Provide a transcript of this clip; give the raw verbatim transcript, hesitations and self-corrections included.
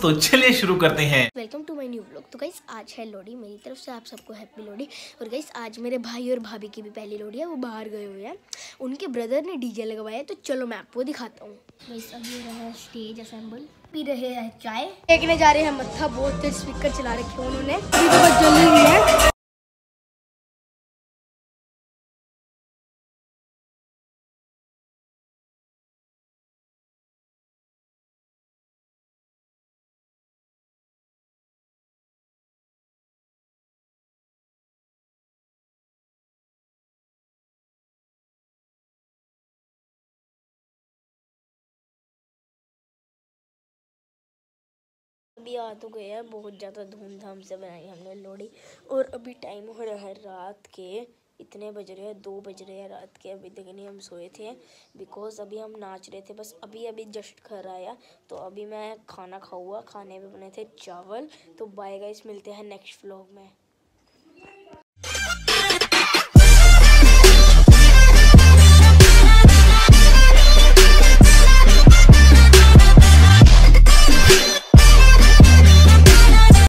तो चलिए शुरू करते हैं। Welcome to my new blog. तो गाइस आज है लोहड़ी, मेरी तरफ से आप सबको हैप्पी लोहड़ी। और गाइस आज मेरे भाई और भाभी की भी पहली लोहड़ी है, वो बाहर गए हुए हैं। उनके ब्रदर ने डीजे लगवाया है, तो चलो मैं आपको दिखाता हूँ। गाइस अब ये रहा स्टेज असेंबल, पी रहे हैं चाय, देखने जा रहे हैं मत्था, बहुत तेज स्पीकर चला रखे हैं उन्होंने, बहुत जल्दी हुई है। अभी आ तो गए हैं, बहुत ज़्यादा धूमधाम से बनाई हमने लोहड़ी। और अभी टाइम हो रहा है रात के, इतने बज रहे हैं, दो बज रहे हैं रात के। अभी तक नहीं हम सोए थे, बिकॉज अभी हम नाच रहे थे। बस अभी अभी जस्ट घर आया, तो अभी मैं खाना खाऊंगा। खाने में बने थे चावल। तो बाय गाइस, मिलते हैं नेक्स्ट व्लॉग में।